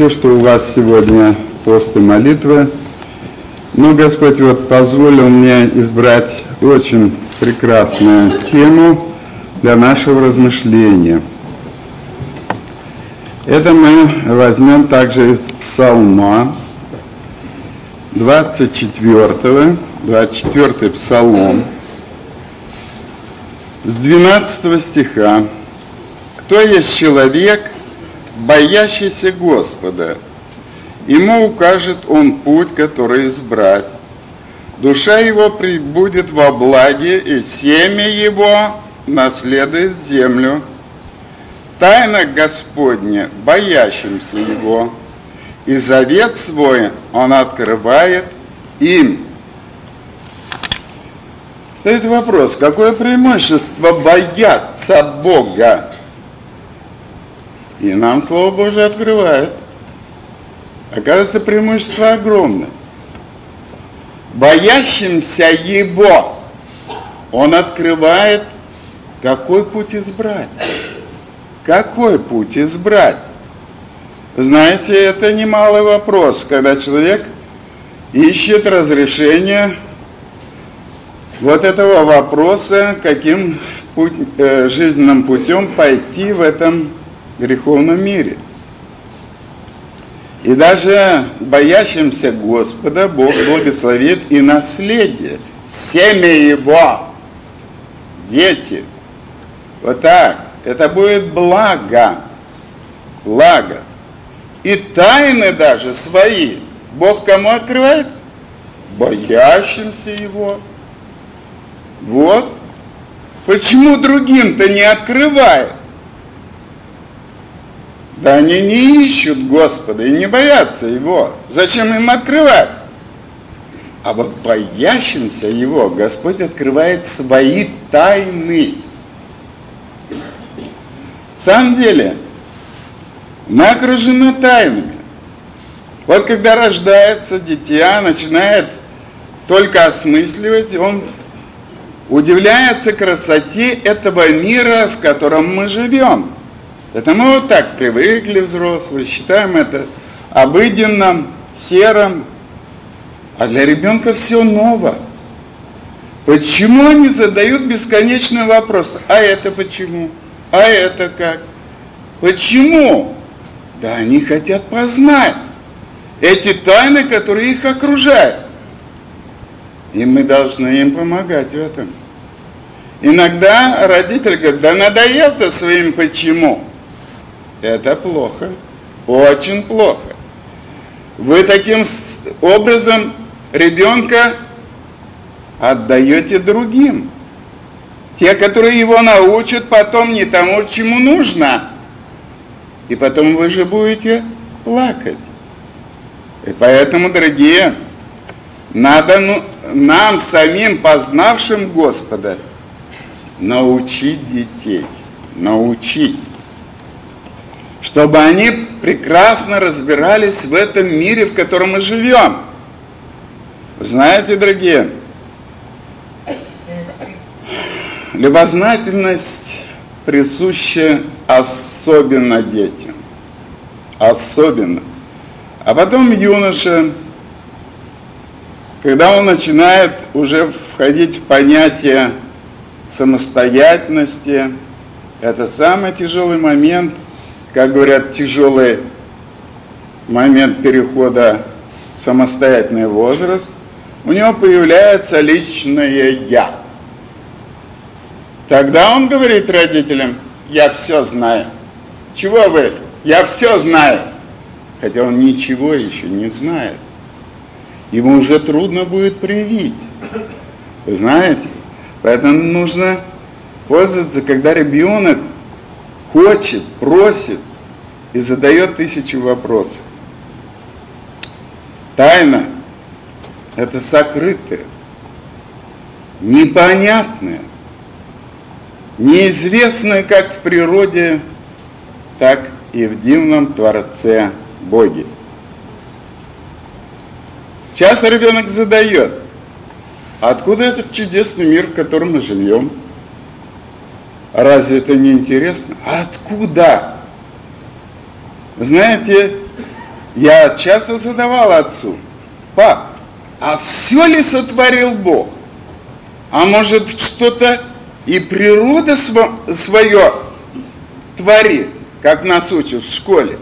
Простите, что у вас сегодня пост и молитва, но Господь вот позволил мне избрать очень прекрасную тему для нашего размышления. Это мы возьмем также из Псалма 24 Псалом, с 12 стиха. «Кто есть человек, боящийся Господа? Ему укажет Он путь, который избрать. Душа его пребудет во благе, и семя его наследует землю. Тайна Господня боящимся Его, и завет свой Он открывает им». Стоит вопрос, какое преимущество бояться Бога? И нам Слово Божие открывает. Оказывается, преимущество огромное. Боящимся Его Он открывает, какой путь избрать. Какой путь избрать? Знаете, это немалый вопрос, когда человек ищет разрешение вот этого вопроса, каким жизненным путем пойти в этом греховном мире. И даже боящимся Господа Бог благословит и наследие, семя Его, дети. Вот так. Это будет благо. Благо. И тайны даже свои Бог кому открывает? Боящимся Его. Вот. Почему другим-то не открывает? Да они не ищут Господа и не боятся Его. Зачем им открывать? А вот боящимся Его Господь открывает свои тайны. В самом деле, мы окружены тайнами. Вот когда рождается дитя, начинает только осмысливать, он удивляется красоте этого мира, в котором мы живем. Это мы вот так привыкли, взрослые, считаем это обыденным, серым. А для ребенка все ново. Почему они задают бесконечный вопрос? А это почему? А это как? Почему? Да они хотят познать эти тайны, которые их окружают. И мы должны им помогать в этом. Иногда родитель говорит, да надоел ты своим почему. Это плохо, очень плохо. Вы таким образом ребенка отдаете другим. Те, которые его научат потом не тому, чему нужно. И потом вы же будете плакать. И поэтому, дорогие, надо нам самим, познавшим Господа, научить детей. Научить. Чтобы они прекрасно разбирались в этом мире, в котором мы живем. Знаете, дорогие, любознательность присуща особенно детям. Особенно. А потом юноша, когда он начинает уже входить в понятие самостоятельности, это самый тяжелый момент, как говорят, тяжелый момент перехода в самостоятельный возраст, у него появляется личное «я». Тогда он говорит родителям, я все знаю. Чего вы? Я все знаю. Хотя он ничего еще не знает. Ему уже трудно будет привить. Вы знаете? Поэтому нужно пользоваться, когда ребенок хочет, просит и задает 1000 вопросов. Тайна – это сокрытое, непонятное, неизвестное как в природе, так и в дивном Творце Боге. Часто ребенок задает, откуда этот чудесный мир, в котором мы живем? Разве это не интересно? Откуда? Вы знаете, Я часто задавал отцу: пап, а все ли сотворил Бог? А может, что-то и природа свое творит, как нас учат в школе?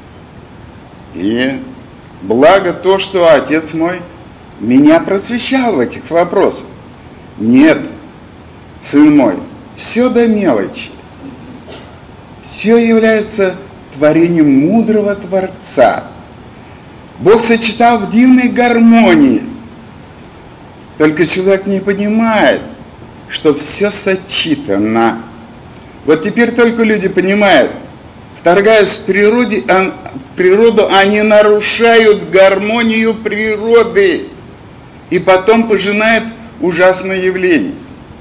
И благо то, что отец мой меня просвещал в этих вопросах. Нет, сын мой, все до мелочи. Все является творением мудрого Творца. Бог сочетал в дивной гармонии. Только человек не понимает, что все сочетано. Вот теперь только люди понимают, вторгаясь в природу, они нарушают гармонию природы. И потом пожинает ужасное явление.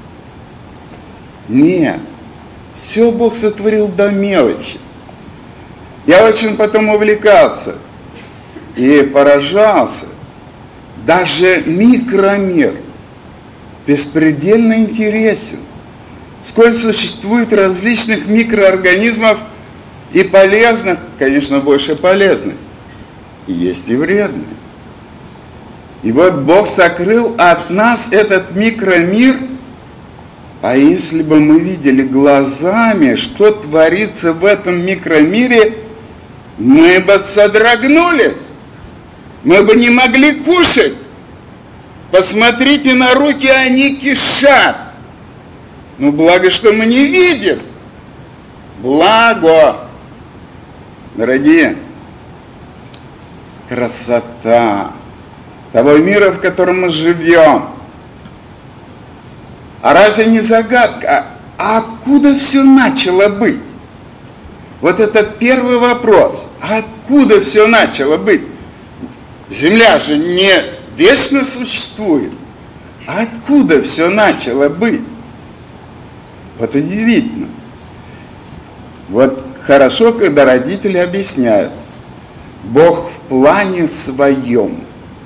Нет, все Бог сотворил до мелочи. Я очень потом увлекался и поражался. Даже микромир беспредельно интересен. Сколько существует различных микроорганизмов и полезных, конечно, больше полезных, есть и вредных. И вот Бог сокрыл от нас этот микромир, а если бы мы видели глазами, что творится в этом микромире, мы бы содрогнулись, мы бы не могли кушать. Посмотрите на руки, они кишат. Ну, благо, что мы не видим. Благо. Дорогие, красота того мира, в котором мы живем. А разве не загадка, а откуда все начало быть? Вот это первый вопрос. Откуда все начало быть? Земля же не вечно существует. А откуда все начало быть? Вот удивительно. Вот хорошо, когда родители объясняют. Бог в плане своем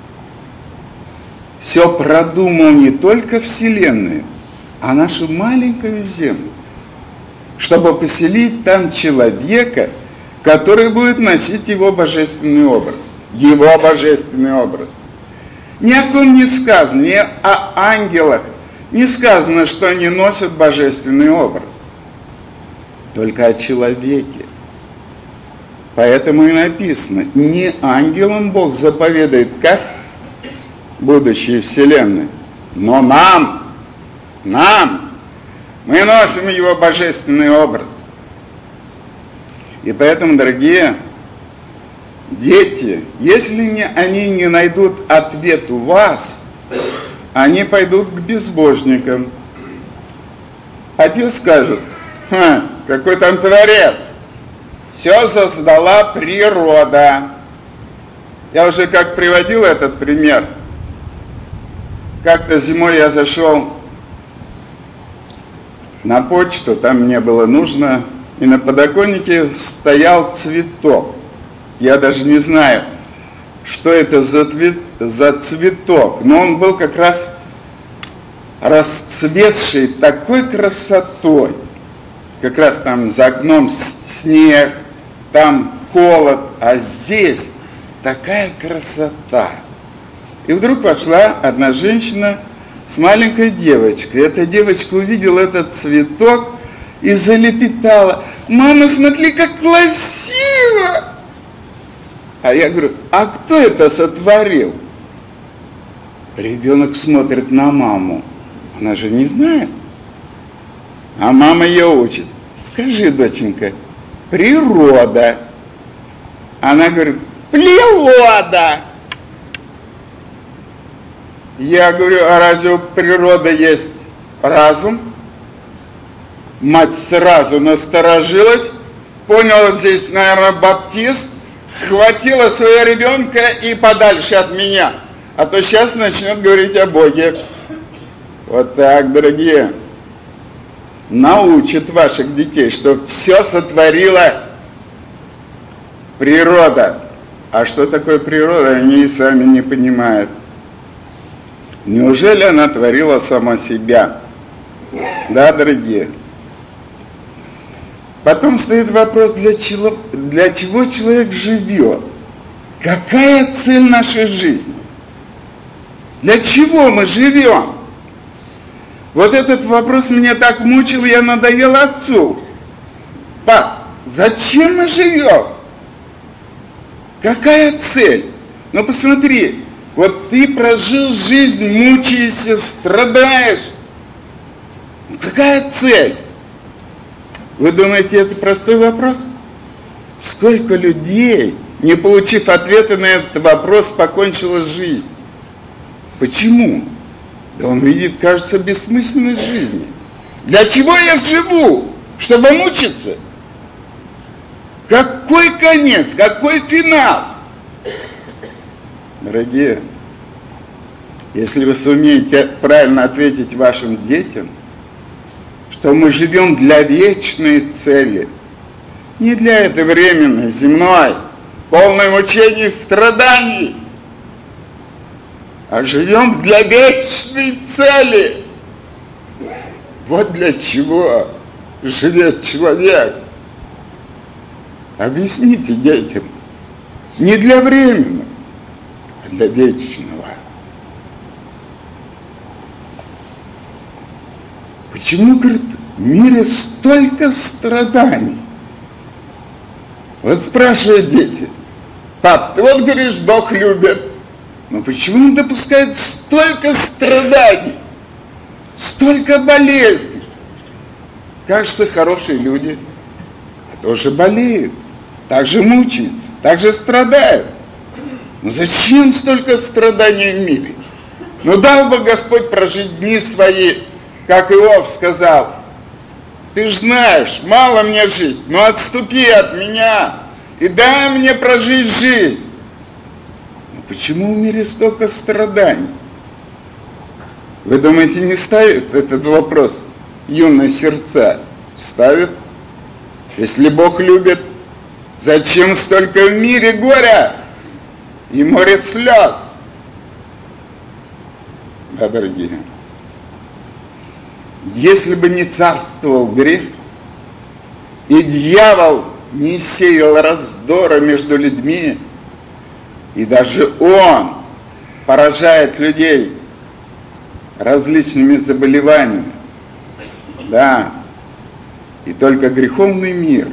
все продумал не только Вселенную, а нашу маленькую Землю, чтобы поселить там человека, который будет носить его божественный образ. Его божественный образ. Ни о ком не сказано, ни о ангелах не сказано, что они носят божественный образ. Только о человеке. Поэтому и написано, не ангелам Бог заповедует, как будущей Вселенной, но нам, мы носим его божественный образ. И поэтому, дорогие дети, если они не найдут ответ у вас, они пойдут к безбожникам. А те скажут: какой там творец, все создала природа. Я уже как приводил этот пример. Как-то зимой я зашел на почту, там мне было нужно, и на подоконнике стоял цветок. Я даже не знаю, что это за цветок, но он был как раз расцветший такой красотой. Как раз там за окном снег, там холод, а здесь такая красота. И вдруг пошла одна женщина с маленькой девочкой. Эта девочка увидела этот цветок и залепетала: мама, смотри, как красиво! А я говорю: а кто это сотворил? Ребенок смотрит на маму. Она же не знает. А мама ее учит: скажи, доченька, природа. Она говорит: природа. Я говорю: а разве у природы есть разум? Мать сразу насторожилась, поняла, здесь, наверное, баптист, схватила своего ребенка и подальше от меня, а то сейчас начнет говорить о Боге. Вот так, дорогие, научат ваших детей, что все сотворила природа. А что такое природа, они и сами не понимают. Неужели она творила сама себя? Да, дорогие? Потом стоит вопрос, для чего человек живет? Какая цель нашей жизни? Для чего мы живем? Вот этот вопрос меня так мучил, я надоел отцу. Пап, зачем мы живем? Какая цель? Ну посмотри, вот ты прожил жизнь, мучаешься, страдаешь. Какая цель? Вы думаете, это простой вопрос? Сколько людей, не получив ответа на этот вопрос, покончило жизнь? Почему? Да он видит, кажется, бессмысленность жизни. Для чего я живу? Чтобы мучиться? Какой конец? Какой финал? Дорогие, если вы сумеете правильно ответить вашим детям, что мы живем для вечной цели, не для этой временной, земной, полной мучений и страданий, а живем для вечной цели. Вот для чего живет человек. Объясните детям, не для временного, а для вечного. Почему, говорит, в мире столько страданий? Вот спрашивают дети: пап, ты вот говоришь, Бог любит, но почему он допускает столько страданий, столько болезней? Кажется, хорошие люди тоже болеют, также мучаются, также страдают. Но зачем столько страданий в мире? Ну дал бы Господь прожить дни свои, как Иов сказал: ты ж знаешь, мало мне жить, но отступи от меня и дай мне прожить жизнь. Но почему в мире столько страданий? Вы думаете, не ставит этот вопрос юные сердца? Ставит. Если Бог любит, зачем столько в мире горя и море слез? Да, дорогие, если бы не царствовал грех, и дьявол не сеял раздора между людьми, и даже он поражает людей различными заболеваниями, да, и только греховный мир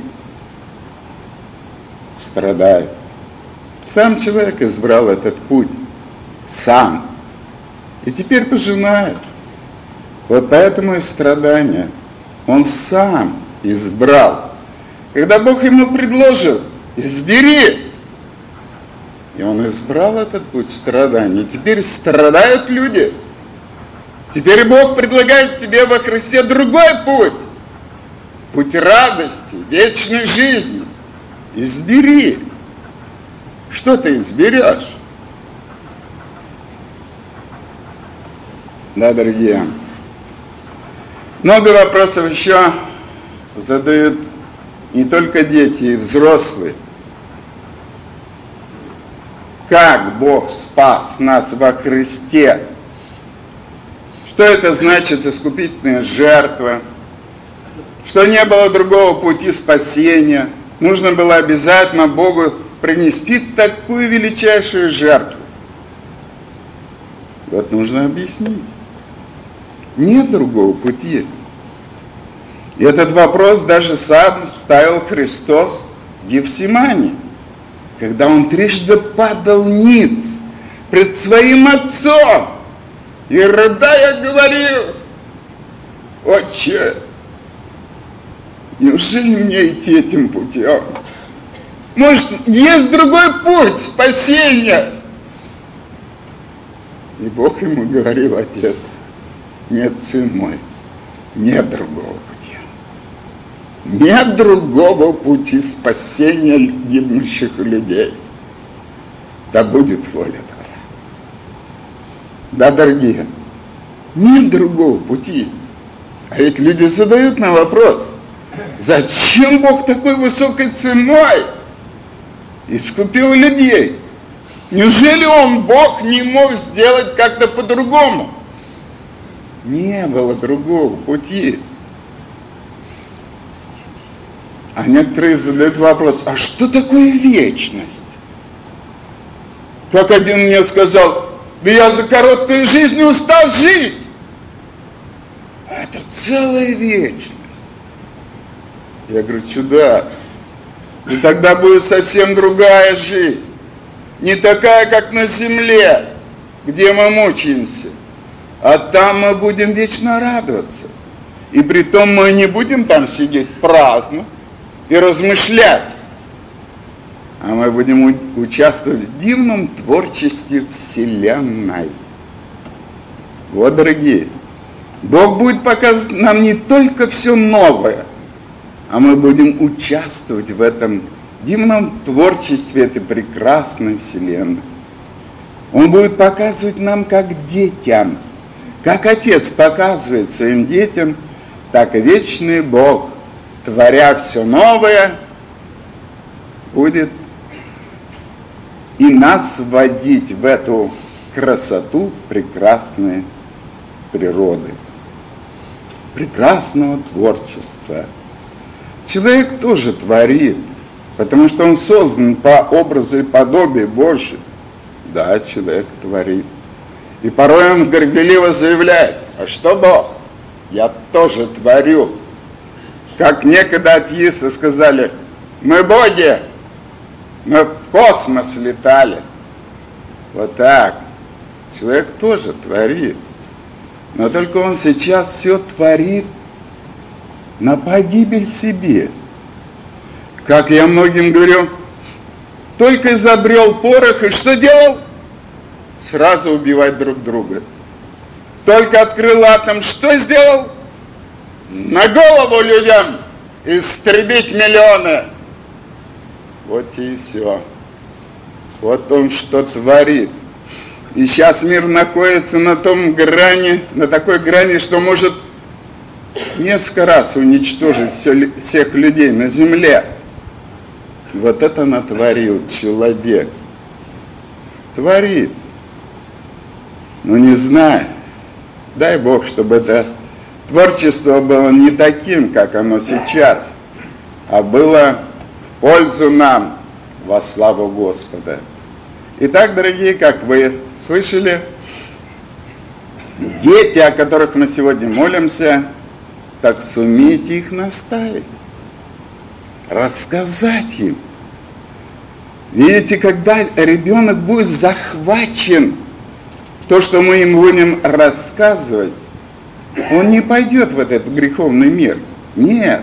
страдает. Сам человек избрал этот путь, сам, и теперь пожинает. Вот поэтому и страдания он сам избрал. Когда Бог ему предложил: избери, и он избрал этот путь страданий. Теперь страдают люди. Теперь Бог предлагает тебе во Христе другой путь. Путь радости, вечной жизни. Избери. Что ты изберешь? Да, дорогие, много вопросов еще задают не только дети, и взрослые. Как Бог спас нас во Христе? Что это значит искупительная жертва? Что не было другого пути спасения? Нужно было обязательно Богу принести такую величайшую жертву. Вот нужно объяснить. Нет другого пути. И этот вопрос даже сам ставил Христос в Гефсимании, когда он трижды падал ниц пред своим Отцом и, рыдая, говорил: Отче, неужели мне идти этим путем? Может, есть другой путь спасения? И Бог ему говорил: Отец, нет, сын мой, нет другого пути. Нет другого пути спасения гибнущих людей. Да будет воля Твоя. Да, дорогие, нет другого пути. А ведь люди задают нам вопрос: зачем Бог такой высокой ценой искупил людей? Неужели Он, Бог, не мог сделать как-то по-другому? Не было другого пути. А некоторые задают вопрос: а что такое вечность? Как один мне сказал: да я за короткую жизнь устал жить. Это целая вечность. Я говорю: чудак, и тогда будет совсем другая жизнь. Не такая, как на земле, где мы мучаемся. А там мы будем вечно радоваться. И притом мы не будем там сидеть праздно и размышлять, а мы будем участвовать в дивном творчестве Вселенной. Вот, дорогие, Бог будет показывать нам не только все новое, а мы будем участвовать в этом дивном творчестве этой прекрасной Вселенной. Он будет показывать нам как детям, как Отец показывает своим детям, так и вечный Бог, творя все новое, будет и нас вводить в эту красоту прекрасной природы, прекрасного творчества. Человек тоже творит, потому что он создан по образу и подобию Божьему. Да, человек творит. И порой он горделиво заявляет: а что Бог? Я тоже творю. Как некогда атеисты сказали: мы боги, мы в космос летали. Вот так. Человек тоже творит. Но только он сейчас все творит на погибель себе. Как я многим говорю, только изобрел порох, и что делал? Сразу убивать друг друга. Только открыл атом, что сделал? На голову людям истребить миллионы. Вот и все. Вот он что творит. И сейчас мир находится на том грани, на такой грани, что может несколько раз уничтожить всех людей на земле. Вот это натворил человек. Творит. Но не знаю. Дай Бог, чтобы это творчество было не таким, как оно сейчас, а было в пользу нам, во славу Господа. Итак, дорогие, как вы слышали, дети, о которых мы сегодня молимся, так сумейте их наставить, рассказать им. Видите, когда ребенок будет захвачен, то, что мы им будем рассказывать, он не пойдет в этот греховный мир. Нет.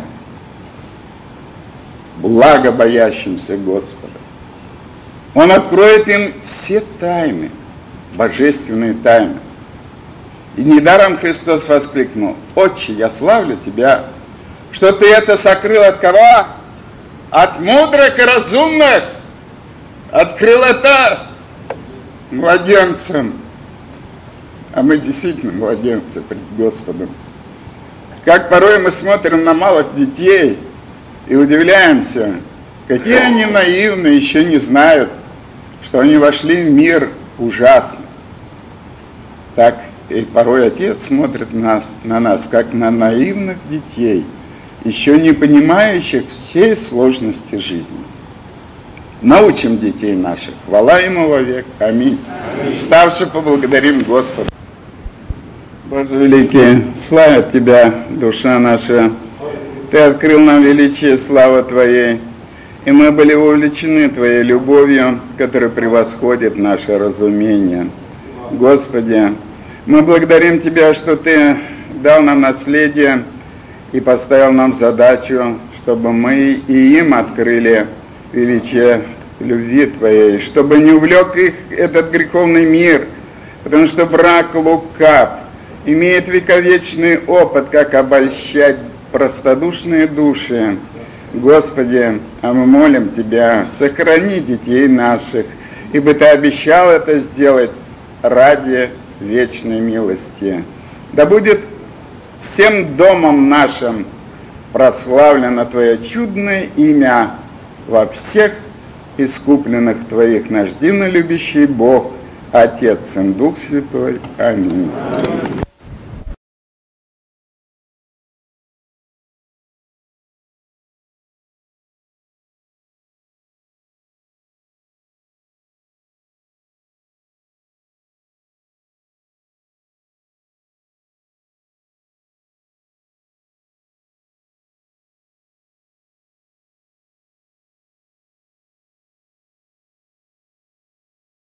Благо боящимся Господа. Он откроет им все тайны, божественные тайны. И недаром Христос воскликнул: Отче, я славлю Тебя, что Ты это сокрыл от кого? От мудрых и разумных. Открыл это младенцам. А мы действительно младенцы пред Господом. Как порой мы смотрим на малых детей и удивляемся, какие они наивные, еще не знают, что они вошли в мир ужасный. Так и порой Отец смотрит на нас, как на наивных детей, еще не понимающих всей сложности жизни. Научим детей наших. Хвала Ему вовек. Аминь. Вставши, поблагодарим Господа. Боже великий, славит Тебя, душа наша. Ты открыл нам величие славы Твоей, и мы были увлечены Твоей любовью, которая превосходит наше разумение. Господи, мы благодарим Тебя, что Ты дал нам наследие и поставил нам задачу, чтобы мы и им открыли величие любви Твоей, чтобы не увлек их этот греховный мир, потому что враг лукав, имеет вековечный опыт, как обольщать простодушные души. Господи, а мы молим Тебя, сохрани детей наших, ибо Ты обещал это сделать ради вечной милости. Да будет всем домом нашим прославлено Твое чудное имя во всех искупленных Твоих, наш дивно любящий Бог, Отец и Дух Святой. Аминь.